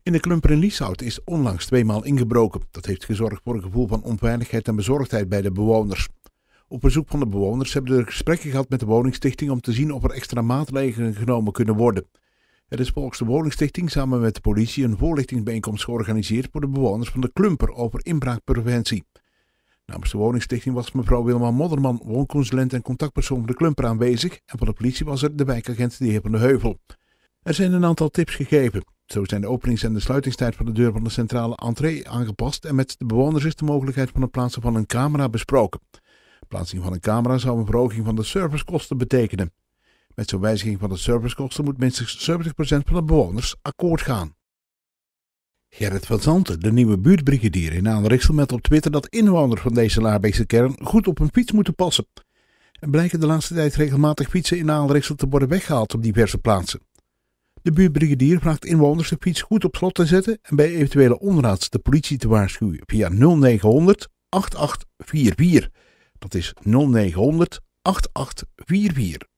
In de Klumper in Lieshout is onlangs 2 maal ingebroken. Dat heeft gezorgd voor een gevoel van onveiligheid en bezorgdheid bij de bewoners. Op verzoek van de bewoners hebben ze gesprekken gehad met de woningstichting om te zien of er extra maatregelen genomen kunnen worden. Er is volgens de woningstichting samen met de politie een voorlichtingsbijeenkomst georganiseerd voor de bewoners van de Klumper over inbraakpreventie. Namens de woningstichting was mevrouw Wilma Modderman, woonconsulent en contactpersoon van de Klumper aanwezig en van de politie was er de wijkagent de heer Van de Heuvel. Er zijn een aantal tips gegeven. Zo zijn de openings- en de sluitingstijd van de deur van de centrale entree aangepast en met de bewoners is de mogelijkheid van het plaatsen van een camera besproken. Plaatsing van een camera zou een verhoging van de servicekosten betekenen. Met zo'n wijziging van de servicekosten moet minstens 70% van de bewoners akkoord gaan. Gerrit van Zanten, de nieuwe buurtbrigadier in Aanrichsel, meldt op Twitter dat inwoners van deze Laarbeekse kern goed op hun fiets moeten passen. Er blijken de laatste tijd regelmatig fietsen in Aanrichsel te worden weggehaald op diverse plaatsen. De buurtbrigadier vraagt inwoners de fiets goed op slot te zetten en bij eventuele onraad de politie te waarschuwen via 0900 8844. Dat is 0900 8844.